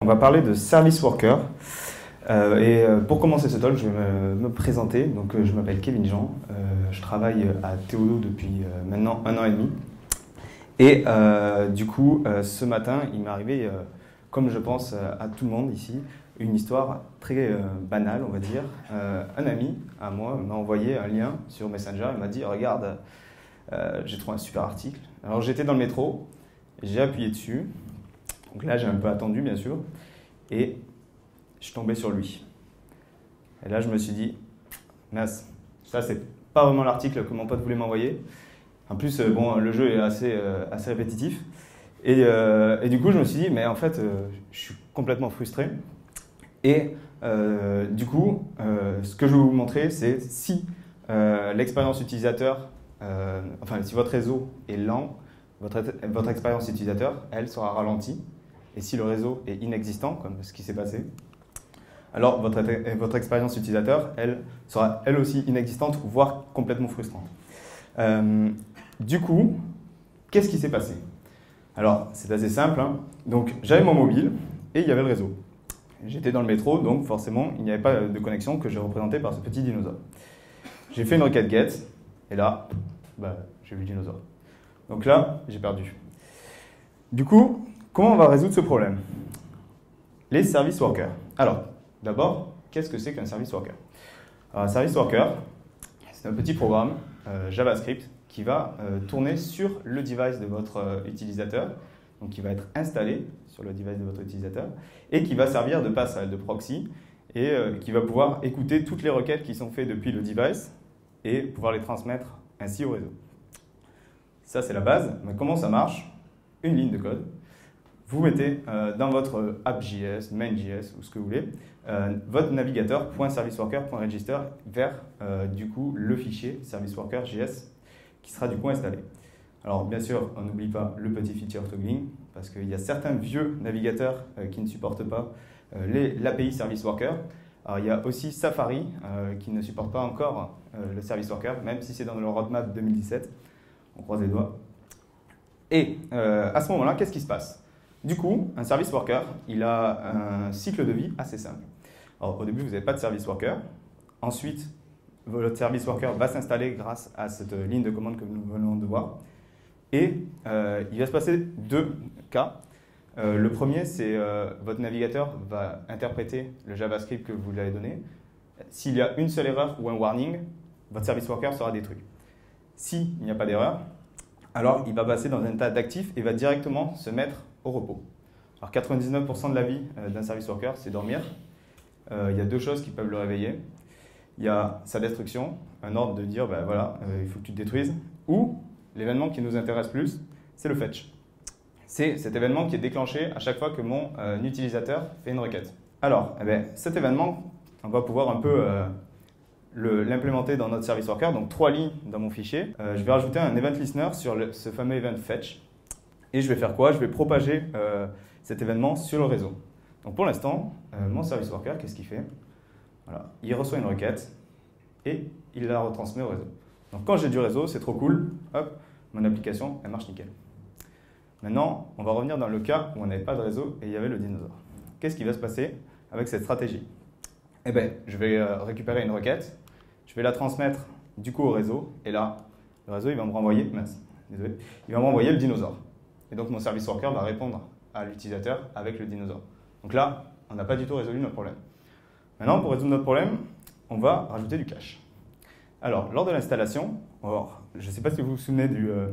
va parler de service worker. Pour commencer ce talk, je vais me présenter. Donc, je m'appelle Kevin Jean. Je travaille à Théodo depuis maintenant 1 an et demi. Et du coup, ce matin, il m'est arrivé, comme je pense à tout le monde ici, une histoire très banale, on va dire. Un ami à moi m'a envoyé un lien sur Messenger. Il m'a dit « Regarde, j'ai trouvé un super article. » Alors, j'étais dans le métro, j'ai appuyé dessus. Donc là, j'ai un peu attendu, bien sûr. Et je suis tombé sur lui. Et là, je me suis dit « Mince, ça, c'est pas vraiment l'article que mon pote voulait m'envoyer. » En plus, bon, le jeu est assez répétitif. Et du coup, je me suis dit, mais en fait, je suis complètement frustré. Et du coup, ce que je vais vous montrer, c'est si l'expérience utilisateur, si votre réseau est lent, votre expérience utilisateur, elle sera ralentie. Et si le réseau est inexistant, comme ce qui s'est passé, alors votre expérience utilisateur, elle sera elle aussi inexistante, voire complètement frustrante. Du coup, qu'est-ce qui s'est passé? Alors, c'est assez simple. Donc, j'avais mon mobile et il y avait le réseau. J'étais dans le métro, donc forcément, il n'y avait pas de connexion que j'ai représentée par ce petit dinosaure. J'ai fait une requête get et là, j'ai vu le dinosaure. Donc là, j'ai perdu. Du coup, comment on va résoudre ce problème? Les service workers. Alors, d'abord, qu'est-ce que c'est qu'un service worker? Alors, un service worker, c'est un petit programme JavaScript qui va tourner sur le device de votre utilisateur, donc qui va être installé sur le device de votre utilisateur, et qui va servir de passage de proxy, et qui va pouvoir écouter toutes les requêtes qui sont faites depuis le device, et pouvoir les transmettre ainsi au réseau. Ça, c'est la base. Mais comment ça marche? Une ligne de code. Vous mettez dans votre app.js, main.js, ou ce que vous voulez, votre navigateur .serviceworker.register vers du coup le fichier serviceworker.js qui sera du coup installé. Alors bien sûr, on n'oublie pas le petit feature toggling parce qu'il y a certains vieux navigateurs qui ne supportent pas l'API Service Worker. Alors il y a aussi Safari qui ne supporte pas encore le Service Worker, même si c'est dans le roadmap 2017. On croise les doigts. Et à ce moment-là, qu'est-ce qui se passe? Du coup, un Service Worker, il a un cycle de vie assez simple. Alors au début, vous n'avez pas de Service Worker. Ensuite, votre Service Worker va s'installer grâce à cette ligne de commande que nous venons de voir. Et il va se passer deux cas. Le premier, c'est votre navigateur va interpréter le JavaScript que vous lui avez donné. S'il y a une seule erreur ou un warning, votre Service Worker sera détruit. S'il n'y a pas d'erreur, alors il va passer dans un état d'actif et va directement se mettre au repos. Alors 99% de la vie d'un Service Worker, c'est dormir. Il y a deux choses qui peuvent le réveiller. Il y a sa destruction, un ordre de dire, il faut que tu te détruises. Ou l'événement qui nous intéresse plus, c'est le fetch. C'est cet événement qui est déclenché à chaque fois que mon utilisateur fait une requête. Alors, cet événement, on va pouvoir un peu l'implémenter dans notre service worker. Donc 3 lignes dans mon fichier. Je vais rajouter un event listener sur ce fameux event fetch. Et je vais faire quoi? Je vais propager cet événement sur le réseau. Donc pour l'instant, mon service worker, qu'est-ce qu'il fait? Voilà. Il reçoit une requête et il la retransmet au réseau. Donc quand j'ai du réseau, c'est trop cool, hop, mon application, elle marche nickel. Maintenant, on va revenir dans le cas où on n'avait pas de réseau et il y avait le dinosaure. Qu'est-ce qui va se passer avec cette stratégie? Je vais récupérer une requête, je vais la transmettre du coup au réseau, et là, le réseau, il va me renvoyer, il va me renvoyer le dinosaure. Et donc mon service worker va répondre à l'utilisateur avec le dinosaure. Donc là, on n'a pas du tout résolu notre problème. Maintenant, pour résoudre notre problème, on va rajouter du cache. Alors, lors de l'installation, je ne sais pas si vous vous souvenez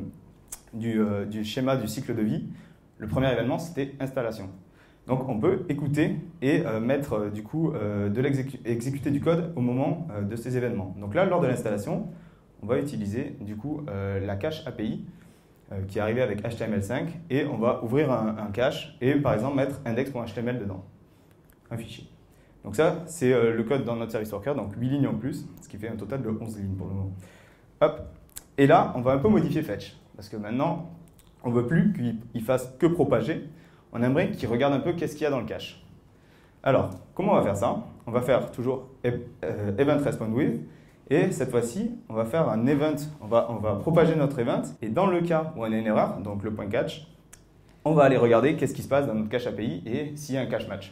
du schéma du cycle de vie, le premier événement, c'était installation. Donc, on peut écouter et mettre du coup exécuter du code au moment de ces événements. Donc là, lors de l'installation, on va utiliser du coup la cache API qui est arrivée avec HTML5 et on va ouvrir un cache et par exemple mettre index.html dedans, un fichier. Donc ça, c'est le code dans notre service worker, donc 8 lignes en plus, ce qui fait un total de 11 lignes pour le moment. Hop. Et là, on va un peu modifier fetch, parce que maintenant, on ne veut plus qu'il fasse que propager, on aimerait qu'il regarde un peu qu'est-ce qu'il y a dans le cache. Alors, comment on va faire ça? On va faire toujours event respond with, et cette fois-ci, on va faire un event, on va propager notre event, et dans le cas où on a une erreur, donc le point catch, on va aller regarder qu'est-ce qui se passe dans notre cache API et s'il y a un cache match.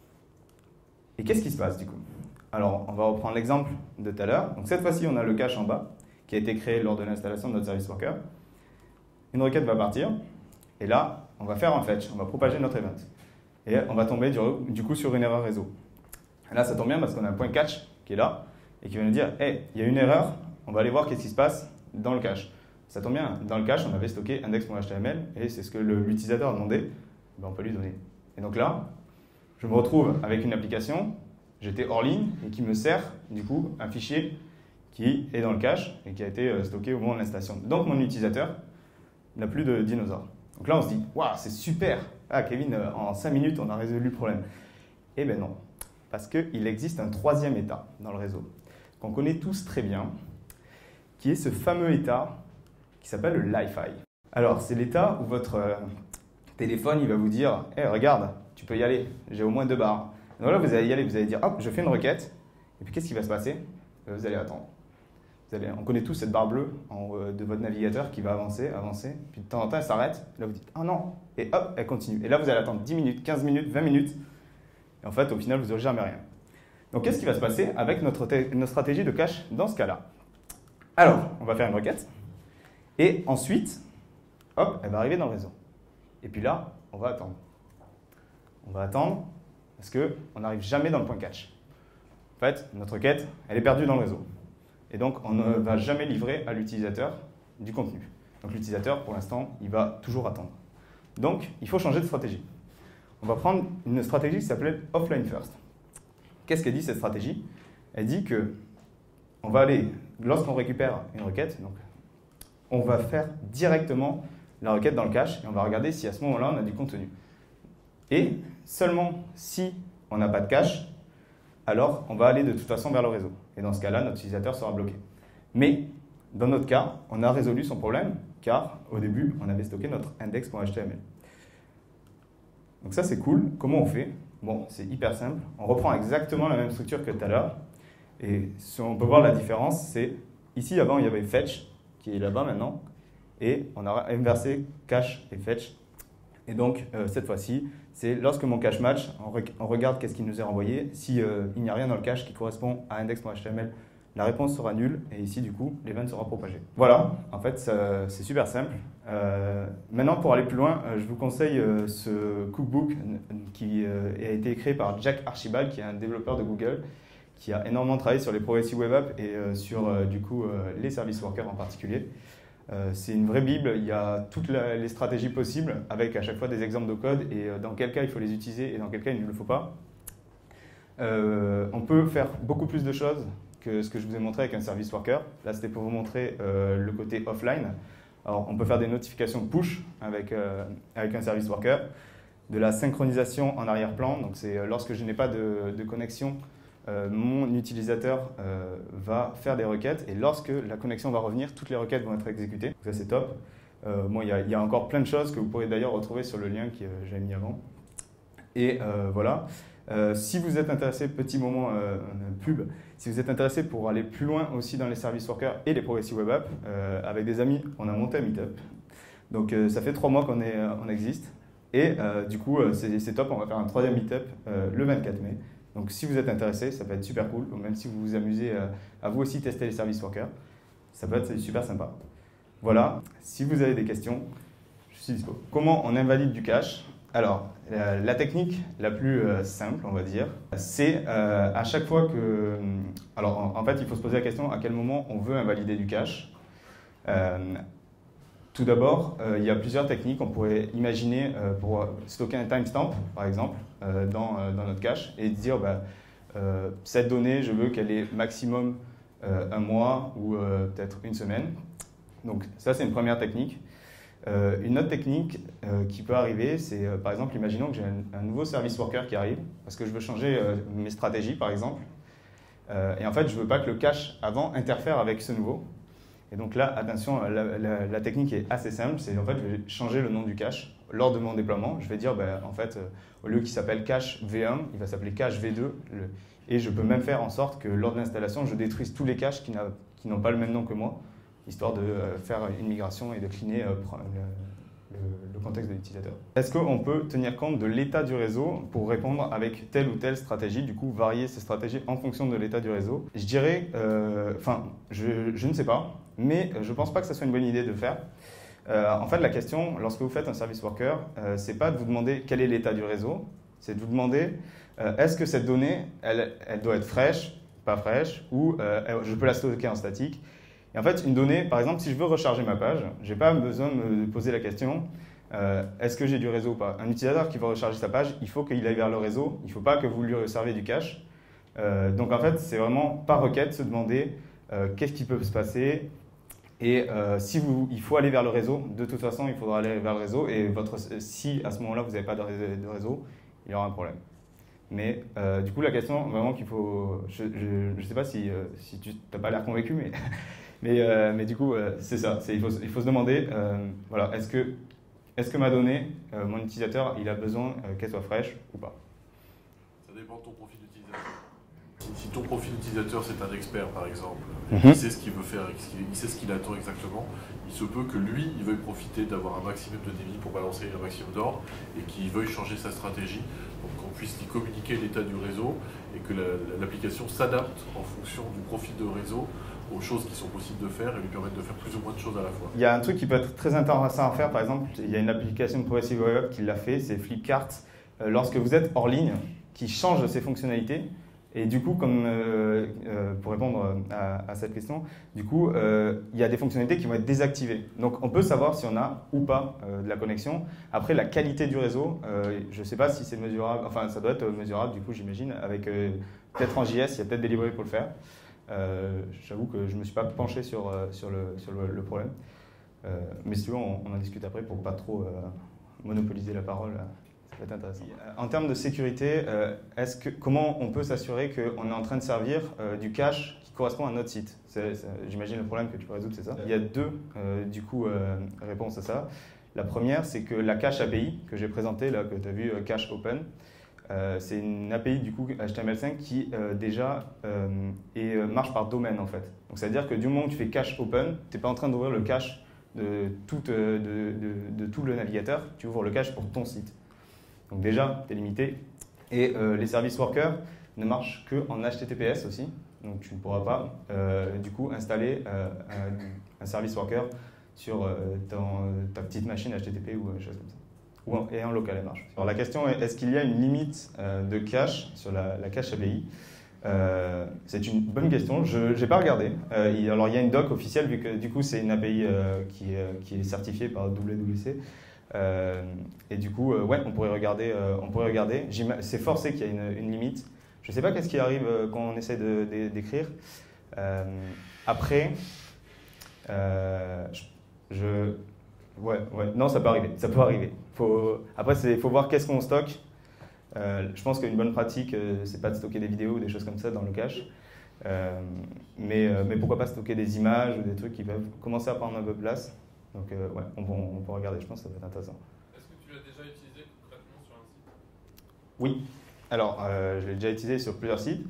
Et qu'est-ce qui se passe du coup? Alors, on va reprendre l'exemple de tout à l'heure. Donc cette fois-ci, on a le cache en bas qui a été créé lors de l'installation de notre service worker. Une requête va partir et là, on va faire un fetch, on va propager notre event. Et on va tomber du coup sur une erreur réseau. Et là, ça tombe bien parce qu'on a un point catch qui est là et qui va nous dire « Hey, il y a une erreur, on va aller voir qu'est-ce qui se passe dans le cache. » Ça tombe bien, dans le cache, on avait stocké index.html et c'est ce que l'utilisateur a demandé, ben, on peut lui donner. Et donc là, je me retrouve avec une application, j'étais hors ligne et qui me sert du coup un fichier qui est dans le cache et qui a été stocké au moment de l'installation. Donc mon utilisateur n'a plus de dinosaures. Donc là, on se dit « Waouh, c'est super! Ah, Kevin, en 5 minutes, on a résolu le problème. » Eh bien non, parce qu'il existe un troisième état dans le réseau qu'on connaît tous très bien, qui est ce fameux état qui s'appelle le Li-Fi. Alors, c'est l'état où votre téléphone il va vous dire « Hey, regarde, tu peux y aller, j'ai au moins 2 barres. » Donc là, vous allez y aller, vous allez dire « Hop, je fais une requête. » Et puis, qu'est-ce qui va se passer? Vous allez attendre. On connaît tous cette barre bleue en haut de votre navigateur qui va avancer, avancer, puis de temps en temps, elle s'arrête. Là, vous dites « Oh non !» Et hop, elle continue. Et là, vous allez attendre 10 minutes, 15 minutes, 20 minutes. Et en fait, au final, vous n'aurez jamais rien. Donc, qu'est-ce qui va se passer avec notre stratégie de cache dans ce cas-là? Alors, on va faire une requête. Et ensuite, hop, elle va arriver dans le réseau. Et puis là, on va attendre. On va attendre parce qu'on n'arrive jamais dans le point catch. En fait, notre requête, elle est perdue dans le réseau. Et donc, on ne va jamais livrer à l'utilisateur du contenu. Donc, l'utilisateur, pour l'instant, il va toujours attendre. Donc, il faut changer de stratégie. On va prendre une stratégie qui s'appelle offline first. Qu'est-ce qu'elle dit, cette stratégie? Elle dit que on va aller, lorsqu'on récupère une requête, donc, on va faire directement la requête dans le cache et on va regarder si à ce moment-là, on a du contenu. Et seulement si on n'a pas de cache, alors on va aller de toute façon vers le réseau. Et dans ce cas-là, notre utilisateur sera bloqué. Mais dans notre cas, on a résolu son problème car au début, on avait stocké notre index.html. Donc ça, c'est cool. Comment on fait? Bon, c'est hyper simple. On reprend exactement la même structure que tout à l'heure. Et si on peut voir la différence, c'est ici, avant, il y avait fetch qui est là-bas maintenant. Et on a inversé cache et fetch. Et donc, cette fois-ci, c'est lorsque mon cache match, on regarde qu'est-ce qui nous est renvoyé. S'il n'y a rien dans le cache qui correspond à index.html, la réponse sera nulle. Et ici, du coup, l'event sera propagé. Voilà, en fait, c'est super simple. Maintenant, pour aller plus loin, je vous conseille ce cookbook qui a été créé par Jack Archibald, qui est un développeur de Google, qui a énormément travaillé sur les Progressive Web Apps et sur, du coup, les service workers en particulier. C'est une vraie bible, il y a toutes les stratégies possibles avec à chaque fois des exemples de code et dans quel cas il faut les utiliser et dans quel cas il ne le faut pas. On peut faire beaucoup plus de choses que ce que je vous ai montré avec un service worker. Là, c'était pour vous montrer le côté offline. Alors, on peut faire des notifications push avec un service worker, de la synchronisation en arrière-plan. Donc, c'est lorsque je n'ai pas de connexion, mon utilisateur va faire des requêtes et lorsque la connexion va revenir, toutes les requêtes vont être exécutées. Donc ça, c'est top. Bon, il y a encore plein de choses que vous pourrez d'ailleurs retrouver sur le lien que j'avais mis avant. Et voilà. Si vous êtes intéressé, petit moment pub, si vous êtes intéressé pour aller plus loin aussi dans les service workers et les Progressive Web Apps, avec des amis, on a monté un meetup. Donc ça fait 3 mois qu'on existe. Et du coup, c'est top, on va faire un 3e meetup le 24 mai. Donc si vous êtes intéressé, ça peut être super cool. Ou même si vous vous amusez à vous aussi tester les service workers, ça peut être super sympa. Voilà, si vous avez des questions, je suis dispo. Comment on invalide du cache? Alors, la technique la plus simple, on va dire, c'est à chaque fois que... Alors, en fait, il faut se poser la question à quel moment on veut invalider du cache. Tout d'abord, il y a plusieurs techniques. On pourrait imaginer pour stocker un timestamp, par exemple, dans notre cache et dire cette donnée, je veux qu'elle ait maximum 1 mois ou peut-être 1 semaine. Donc ça, c'est une première technique. Une autre technique qui peut arriver, c'est par exemple, imaginons que j'ai un nouveau service worker qui arrive parce que je veux changer mes stratégies, par exemple. Et en fait, je ne veux pas que le cache avant interfère avec ce nouveau. Et donc là, attention, la technique est assez simple. C'est en fait, je vais changer le nom du cache lors de mon déploiement. Je vais dire, en fait, au lieu qu'il s'appelle cache V1, il va s'appeler cache V2. Et je peux même faire en sorte que lors de l'installation, je détruise tous les caches qui n'ont pas le même nom que moi, histoire de faire une migration et de cleaner le contexte de l'utilisateur. Est-ce qu'on peut tenir compte de l'état du réseau pour répondre avec telle ou telle stratégie, du coup varier ces stratégies en fonction de l'état du réseau? Je dirais, je ne sais pas, mais je ne pense pas que ce soit une bonne idée de le faire. En fait, la question, lorsque vous faites un service worker, c'est pas de vous demander quel est l'état du réseau, c'est de vous demander est-ce que cette donnée, elle doit être fraîche, pas fraîche, ou je peux la stocker en statique. Et en fait, une donnée, par exemple, si je veux recharger ma page, je n'ai pas besoin de me poser la question est-ce que j'ai du réseau ou pas. Un utilisateur qui veut recharger sa page, il faut qu'il aille vers le réseau, il ne faut pas que vous lui servez du cache. Donc en fait, c'est vraiment par requête se demander qu'est-ce qui peut se passer. Et il faut aller vers le réseau, de toute façon, il faudra aller vers le réseau. Et si à ce moment-là, vous n'avez pas de réseau, il y aura un problème. Mais du coup, la question vraiment qu'il faut... Je ne sais pas si tu n'as pas l'air convaincu, mais du coup, c'est ça. Il faut se demander, voilà, est-ce que ma donnée, mon utilisateur, il a besoin qu'elle soit fraîche ou pas? Ça dépend de ton profil d'utilisateur. Si ton profil d'utilisateur, c'est un expert, par exemple, Mhm. il sait ce qu'il veut faire, il sait ce qu'il attend exactement, il se peut que lui, il veuille profiter d'avoir un maximum de débit pour balancer un maximum d'ordre et qu'il veuille changer sa stratégie, donc qu'on puisse lui communiquer l'état du réseau et que l'application s'adapte en fonction du profil de réseau aux choses qui sont possibles de faire et lui permettre de faire plus ou moins de choses à la fois. Il y a un truc qui peut être très intéressant à faire, par exemple, il y a une application de Progressive Web qui l'a fait, c'est Flipkart. Lorsque vous êtes hors ligne, qui change ses fonctionnalités. Et du coup, pour répondre à cette question, du coup, il y a des fonctionnalités qui vont être désactivées. Donc, on peut savoir si on a ou pas de la connexion. Après, la qualité du réseau, je ne sais pas si c'est mesurable. Enfin, ça doit être mesurable, du coup, j'imagine. Avec peut-être en JS, il y a peut-être des librairies pour le faire. J'avoue que je ne me suis pas penché sur le problème. Mais si tu veux, on en discute après pour ne pas trop monopoliser la parole. Ça peut être intéressant. En termes de sécurité, comment on peut s'assurer qu'on est en train de servir du cache qui correspond à notre site? J'imagine le problème que tu peux résoudre, c'est ça. Il y a deux réponses à ça. La première, c'est que la cache API que j'ai présentée, là, que tu as vu, Cache Open, c'est une API du coup HTML5 qui déjà marche par domaine en fait. Donc ça veut dire que du moment où tu fais cache open, tu n'es pas en train d'ouvrir le cache de tout le navigateur, tu ouvres le cache pour ton site. Donc déjà, tu es limité. Et les service workers ne marchent qu'en HTTPS aussi. Donc tu ne pourras pas du coup installer un service worker sur ta petite machine HTTP ou des choses comme ça. Et en local, elle marche. Alors la question est, est-ce qu'il y a une limite de cache sur la cache API? C'est une bonne question, je n'ai pas regardé. Alors il y a une doc officielle, vu que du coup c'est une API qui est certifiée par WWC. Et du coup, ouais, on pourrait regarder. C'est forcé qu'il y ait une limite. Je ne sais pas qu'est-ce qui arrive quand on essaie d'écrire. Après, ouais, non, ça peut arriver. Ça peut arriver. Après, il faut voir qu'est-ce qu'on stocke. Je pense qu'une bonne pratique, c'est pas de stocker des vidéos ou des choses comme ça dans le cache. Mais pourquoi pas stocker des images ou des trucs qui peuvent commencer à prendre un peu de place. Donc, ouais, on peut regarder. Je pense que ça va être intéressant. Est-ce que tu l'as déjà utilisé concrètement sur un site? Oui. Alors, je l'ai déjà utilisé sur plusieurs sites.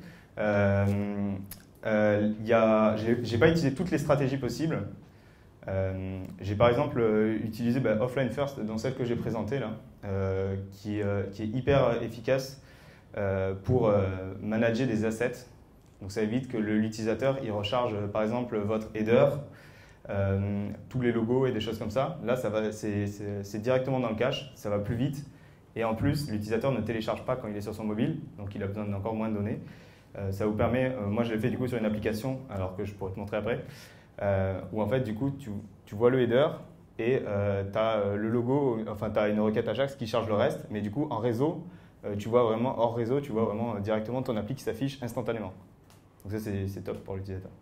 J'ai pas utilisé toutes les stratégies possibles. J'ai par exemple utilisé Offline First dans celle que j'ai présentée là, qui est hyper efficace pour manager des assets. Donc ça évite que l'utilisateur il recharge par exemple votre header, tous les logos et des choses comme ça. Là, c'est directement dans le cache, ça va plus vite. Et en plus, l'utilisateur ne télécharge pas quand il est sur son mobile, donc il a besoin d'encore moins de données. Ça vous permet, moi je l'ai fait du coup sur une application, alors que je pourrais te montrer après, où en fait du coup tu vois le header et tu as le logo, enfin tu as une requête Ajax qui charge le reste, mais du coup en réseau, tu vois vraiment, hors réseau, tu vois vraiment directement ton appli qui s'affiche instantanément. Donc ça c'est top pour l'utilisateur.